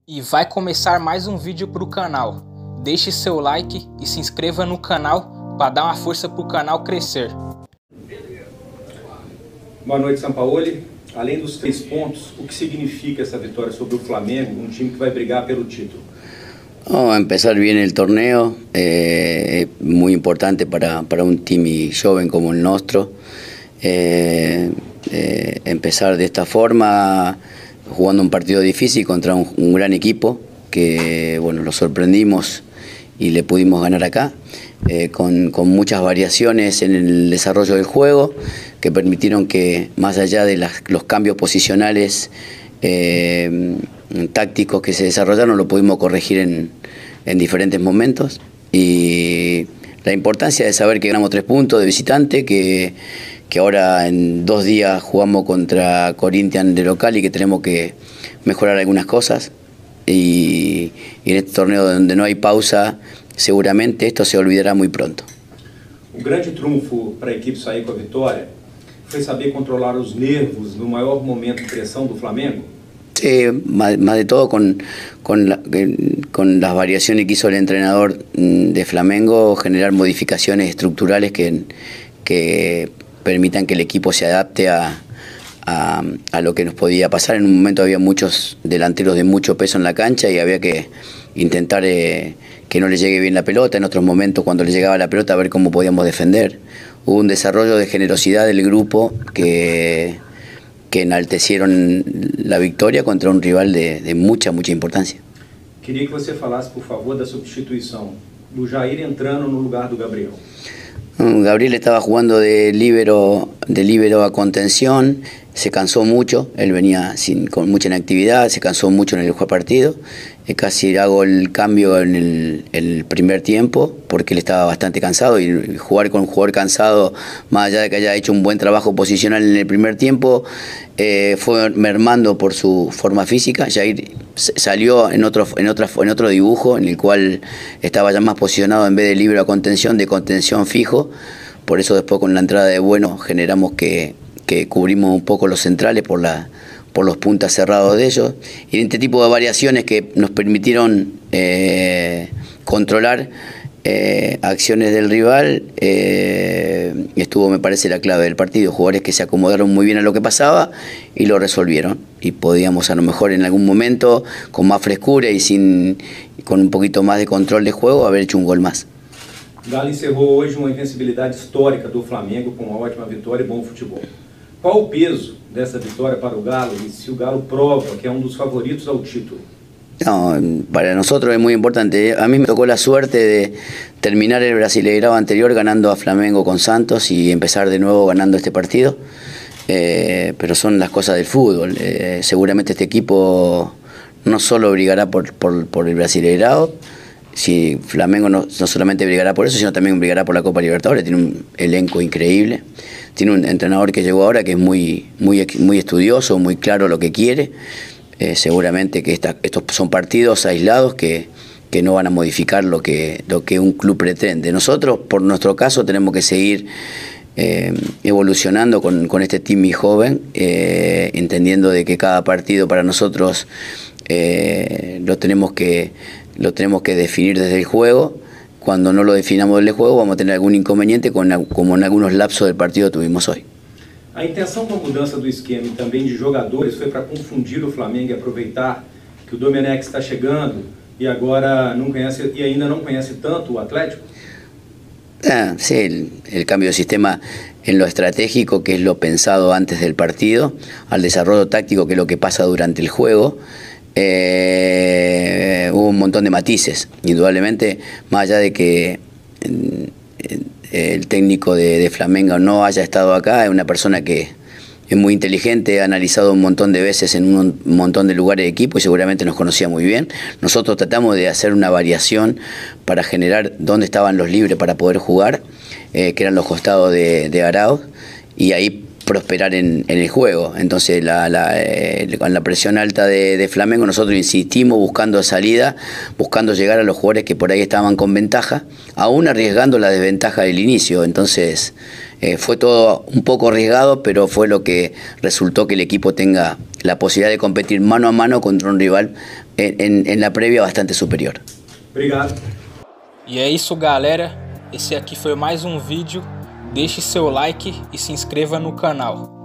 E vai começar mais um vídeo para o canal. Deixe seu like e se inscreva no canal para dar uma força para o canal crescer. Boa noite, Sampaoli. Além dos 3 pontos, o que significa essa vitória sobre o Flamengo, um time que vai brigar pelo título? Vamos a empezar bien el torneo, muy importante para un time joven como el nuestro. Empezar de esta forma, jugando un partido difícil contra un gran equipo, que bueno, lo sorprendimos y le pudimos ganar acá, con muchas variaciones en el desarrollo del juego, que permitieron que, más allá de los cambios posicionales tácticos que se desarrollaron, lo pudimos corregir en diferentes momentos. Y la importancia de saber que ganamos 3 puntos de visitante, que ahora en 2 días jugamos contra Corinthians de local y que tenemos que mejorar algunas cosas. Y en este torneo donde no hay pausa, seguramente esto se olvidará muy pronto. O grande trunfo para a equipe sair com a vitória foi saber controlar os nervos no maior momento de pressão do Flamengo? Sí, más de todo con las variaciones que hizo el entrenador de Flamengo, generar modificaciones estructurales que permitan que el equipo se adapte a lo que nos podía pasar. En un momento había muchos delanteros de mucho peso en la cancha y había que intentar que no le llegue bien la pelota. En otros momentos, cuando le llegaba la pelota, a ver cómo podíamos defender. Hubo un desarrollo de generosidad del grupo que enaltecieron la victoria contra un rival de mucha importancia. Queria que você falasse, por favor, da substituição do Jair entrando no lugar do Gabriel. Gabriel estaba jugando de líbero a contención, se cansó mucho, él venía con mucha inactividad, se cansó mucho en el partido. Casi hago el cambio en el primer tiempo porque él estaba bastante cansado, y jugar con un jugador cansado, más allá de que haya hecho un buen trabajo posicional en el primer tiempo, fue mermando por su forma física. Jair salió en otro dibujo en el cual estaba ya más posicionado, en vez de líbero a contención, de contención fijo. Por eso después, con la entrada de Bueno, generamos que cubrimos un poco los centrales por los puntas cerrados de ellos. Y este tipo de variaciones que nos permitieron controlar acciones del rival, estuvo, me parece, la clave del partido. Jugadores que se acomodaron muy bien a lo que pasaba y lo resolvieron. Y podíamos, a lo mejor en algún momento, con más frescura y con un poquito más de control de juego, haber hecho un gol más. Galo encerrou hoje uma invencibilidade histórica do Flamengo com uma ótima vitória e bom futebol. Qual o peso dessa vitória para o Galo y si el Galo prova que es uno de los favoritos al título? No, para nosotros es muy importante. A mí me tocó la suerte de terminar el Brasileirao anterior ganando a Flamengo con Santos y empezar de nuevo ganando este partido. Pero son las cosas del fútbol. Seguramente este equipo no solo brigará por el Brasileirao. Si Flamengo no solamente brigará por eso, sino también brigará por la Copa Libertadores. Tiene un elenco increíble. Tiene un entrenador que llegó ahora que es muy estudioso, muy claro lo que quiere. Seguramente que estos son partidos aislados que no van a modificar lo que un club pretende. Nosotros, por nuestro caso, tenemos que seguir evolucionando con este team joven, entendiendo de que cada partido para nosotros lo tenemos que definir desde el juego. Cuando no lo definamos desde el juego, vamos a tener algún inconveniente, como en algunos lapsos del partido tuvimos hoy. A intenção com a mudança do esquema e também de jogadores foi para confundir o Flamengo e aproveitar que o Domenech está chegando e agora ainda não conhece tanto o Atlético? Sí, el cambio de sistema en lo estratégico, que es lo pensado antes del partido, al desarrollo táctico, que es lo que pasa durante el juego. Hubo un montón de matices, indudablemente, más allá de que el técnico de Flamengo no haya estado acá. Es una persona que es muy inteligente, ha analizado un montón de veces en un montón de lugares de equipo y seguramente nos conocía muy bien. Nosotros tratamos de hacer una variación para generar dónde estaban los libres para poder jugar, que eran los costados de Arauz, y ahí prosperar en el juego. Entonces, con la presión alta de Flamengo, nosotros insistimos buscando salida, buscando llegar a los jugadores que por ahí estaban con ventaja, aún arriesgando la desventaja del inicio. Entonces, fue todo un poco arriesgado, pero fue lo que resultó que el equipo tenga la posibilidad de competir mano a mano contra un rival en la previa bastante superior. Obrigado. E é isso, galera. Esse aqui foi mais um vídeo. Deixe seu like e se inscreva no canal.